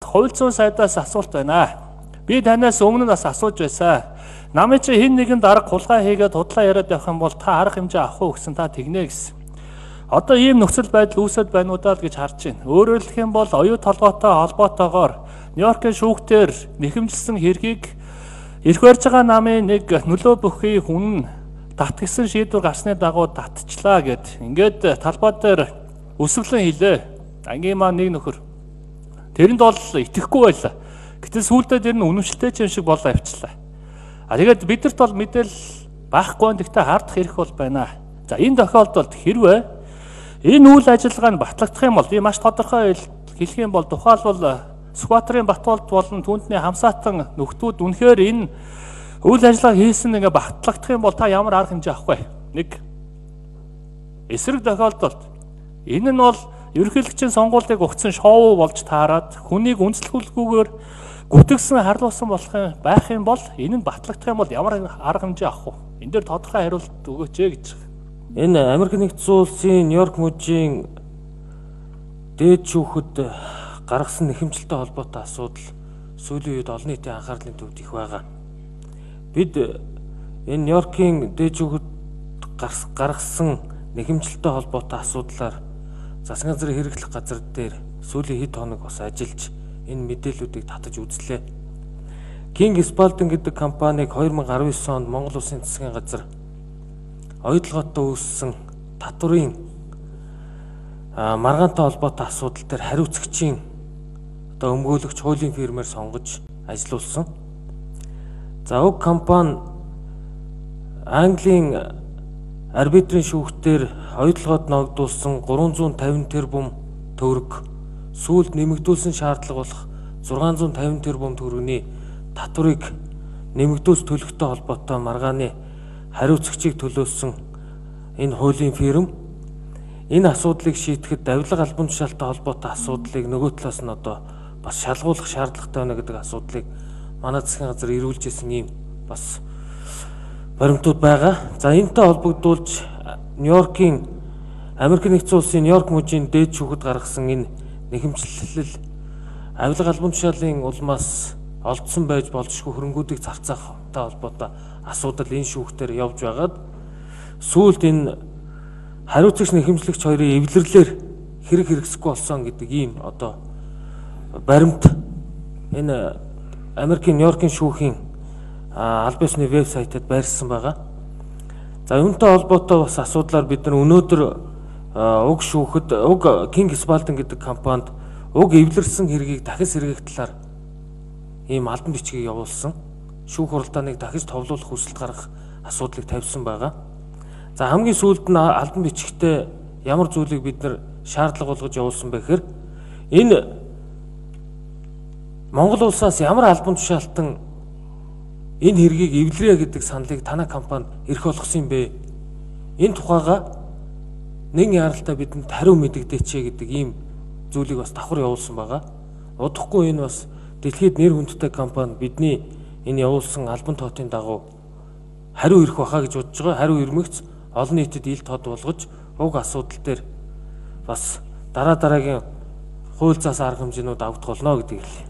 хууль зүйн сайдаас асуулт байна. Би танаас өмнө бас асууж байсан. Намайг чи хэн нэгэн дарга хулгай хийгээд худлаа яриад явах юм бол та арга хэмжээ авах уу гэсэн та тэгнэ гэсэн. Одоо ийм нөхцөл байдал үүсэт байна уу даа гэж харж байна. Өөрөөр хэлэх юм бол оюу толгойтой холбоотойгоор Нью-Йоркийн шүүхтэр нэхэмжилсэн хэргийг ирэх барьж байгаа намын нэг нөлөө бүхий хүн татгсан шийдвэр гарсны дагуу татчлаа гэд. Ингээд талбай дээр өсвөлэн хэлээ. Ангийн маань нэг нөхөр. Тэрэнд бол итгэхгүй байлаа. Гэтэл сүүлдээ тэр нь үнэмшилтэй юм шиг болоо явчлаа. Тэгээд бидэрт бол мэдээлэл байхгүй нь гэхдээ хардах хэрэг бол байна. За энэ тохиолдолд хэрвээ энэ үйл ажиллагаа нь батлагдах юм бол би маш тодорхой хэлэх юм бол тухайлбал Сүхбаатарын Батболд болон түүнтний хамсаатан нөхдүүд үнэхээр энэ үйл ажиллагаа хийсэн ингээ батлагдах юм бол та ямар арга хэмжээ авах вэ? Нэг эсрэг тохиолдолд энэ нь бол ерөнхийлөгчийн сонгуулийг өгсөн шоу болж таарад хүнийг үнэлэхгүйгээр гүтгсэн харлуулсан байх юм бол энэ нь батлагдах юм бол ямар арга хэмжээ авах вэ? Энд дээр тодорхой хариулт өгөөч гэж. Энэ Америк нэгдсэн улсын Нью-Йорк мужийн дээд шүүхэд гаргасан нэхэмжилтэй холбоотой асуудал сүүлийн үед олон нийтийн анхаарлын төвд их байгаа. Бид энэ Нью-Йоркийн дээд шүүхэд гаргасан нэхэмжилтэй холбоотой асуудлаар засгийн газрын хэрэглэх газар дээр сүүлийн хэд хоног бас ажиллаж энэ мэдээллүүдийг татаж үзлээ. King Spalding гэдэг компаниг 2019 онд Монгол Улсын засгийн газар оюутлоготой үүссэн татврын маргаантай холбоотой асуудал дээр хариуцагчийн одоо өмгөөлөгч хуулийн фирмээр сонгож ажиллуулсан. За уг компани Английн арбитрийн шүүхтээр оюутлогод ногдуулсан 350 тэрбум төгрөг сүүлд нэмэгдүүлсэн шаардлага болох 650 тэрбум төгрөгийн татварыг нэмэгдүүлж төлөхтэй холбоотой маргааны хариуцагчийг төлөөсөн энэ хуулийн фирм энэ асуудлыг шийдэхэд давилга албан тушаалтай холбоотой асуудлыг нөгөө талаас нь одоо бас шалгуулах шаардлагатай байна гэдэг асуудлыг манай засгийн газар эргүүлж ирсэн ийм бас баримтууд байгаа. За энэтэй холбогдуулж Нью-Йоркийн Америк нэгдсэн улсын Нью-Йорк мужийн дээд шүүхэд гаргасан энэ нэхэмжлэл авилга албан тушаалын улмаас олдсон байж болзошгүй хөрөнгүүдийг зарцаахтай холбоотой асуудал энэ шүүхтээр явж байгаад сүүлд энэ хариуцагч нэхэмжлэгч хоёрын эвлэрлэр хэрэг хэрэгсэхгүй болсон гэдэг ийм одоо баримт энэ Америкийн Нью-Йоркийн шүүхийн албан ёсны вебсайтад байрсан байгаа. За үүнтэй холбоотой бас асуудлаар бид нар өнөөдөр уг шүүхэд уг King Spalding гэдэг компанид уг эвлэрсэн хэргийг дахис сэргээх талаар ийм албан бичгийг явуулсан. Шүүх хуралдааныг дахиж товлуулах хүсэлт гаргах асуудлыг тавьсан байгаа. За хамгийн сүүлд нь албан бичгтээ ямар зүйлийг бид нар шаардлага болгож явуулсан бэ гэхээр энэ Монгол улсаас ямар албан тушаалтан энэ хэргийг эвлэрээ гэдэг саналыг танай компани эрх болгосон юм бэ? Энэ тухайга нэг яралтай бидэнд хариу мэдэгдээч гэдэг ийм зүйлийг бас давхар явуулсан байгаа. Удахгүй энэ бас дэлхийд нэр хүндтэй компани бидний энэ явуулсан албан тоотын дагуу хариу ирэх баха гэж бодож байгаа. Хариу ирмэгц олон нийтэд ил тод болгож уг асуудал дээр бас дараагийн хууль зас арга хэмжээнүүд авах болно гэдэг хэлээ.